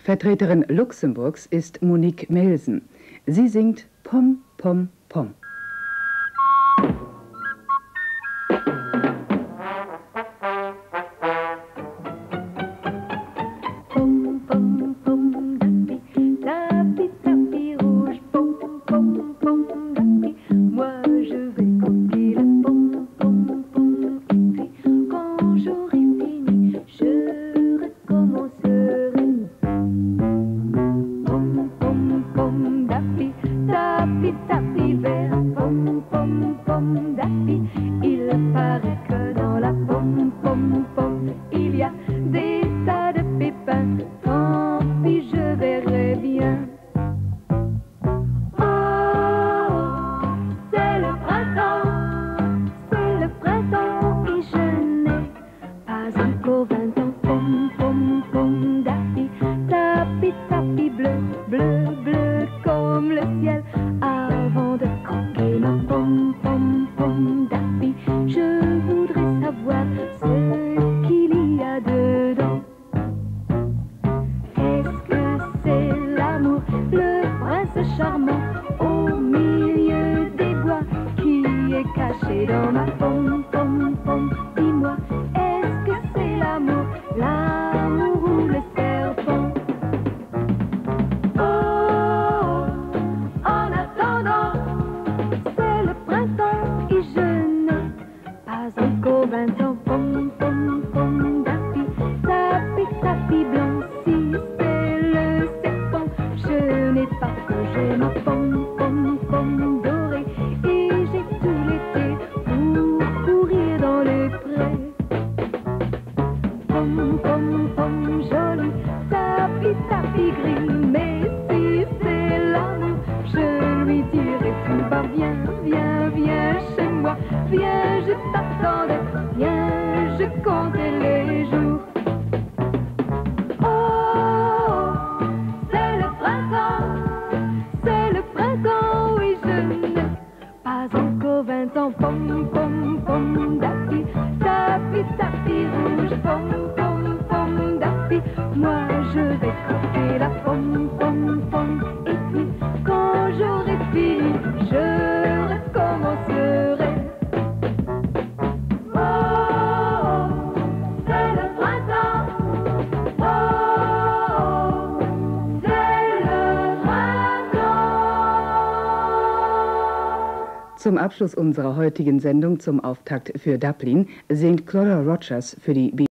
Vertreterin Luxemburgs ist Monique Melsen. Sie singt Pom, Pom, Pom. Pom, pom, pom, dapi, dapi, dapi rouge, pom, pom, pom, dapi. Moi je vais croquer la pom, pom, pom. Et puis quand j'aurai fini, je recommencerai. Pom, pom, pom, dapi, dapi, dapi vert, pom, pom, pom, dapi. Il paraît que dans la pom, pom, pom, il y a des tas de pépins. Tant pis, je verrai bien. Oh, c'est le printemps et je n'ai pas encore 20 ans. Pom, pom, pom, dapi, dapi, dapi, bleu, bleu, bleu comme le ciel. Avant de croquer ma pom, pom, pom, dapi, je voudrais savoir ce qu'il y a dedans. Est-ce que c'est l'amour, le prince charmant au milieu des bois qui est caché dans ma pom, pom, pom? Dis-moi, est-ce que c'est l'amour, l'amour ou le serpent? Oh, en attendant, c'est le printemps et je n'ai pas encore 20 ans. Pom, pom, pom, dapi, dapi, dapi blanc. Si c'est le serpent, je n'ai pas changé ma pom, pom, pom dorée. Et j'ai tout l'été pour courir dans les prés. Pom, pom, pom, joli, dapi, dapi gris. Mais si c'est l'amour, je lui dirai tout bas. Viens, viens, viens chez moi. Viens, je t'attendais. Viens, je comptais les jours. Oh, c'est le printemps, oui, je n'ai pas encore 20 ans. Pom, pom, pom, dapi, dapi, dapi rouge, pom, pom, pom, dapi. Moi, je vais croquer la pom, pom, pom. Et puis, quand j'aurai fini, je recommencerai. Zum Abschluss unserer heutigen Sendung zum Auftakt für Dublin singt Clara Rogers für die